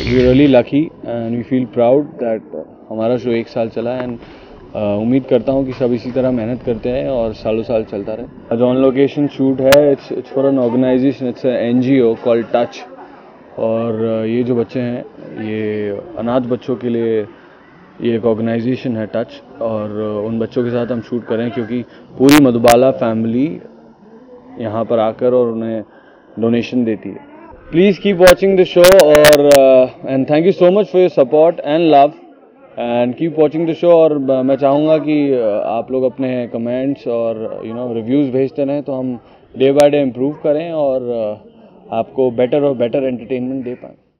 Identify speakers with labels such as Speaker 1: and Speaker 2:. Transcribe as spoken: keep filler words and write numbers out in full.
Speaker 1: We really lucky and we feel proud that हमारा show एक साल चला एंड उम्मीद करता हूँ कि सब इसी तरह मेहनत करते हैं और सालों साल चलता रहे। जो ऑन लोकेशन शूट है it's it's for an organization, it's N G O called touch. और ये जो बच्चे हैं ये अनाथ बच्चों के लिए ये एक ऑर्गेनाइजेशन है टच, और उन बच्चों के साथ हम शूट करें क्योंकि पूरी मधुबाला फैमिली यहाँ पर आकर और उन्हें डोनेशन देती है। Please keep watching the show और and thank you so much for your support and love and keep watching the show. और uh, मैं चाहूँगा कि uh, आप लोग अपने कमेंट्स और यू नो रिव्यूज़ भेजते रहें तो हम डे बाय डे इम्प्रूव करें और uh, आपको बेटर और बेटर एंटरटेनमेंट दे पाएँ।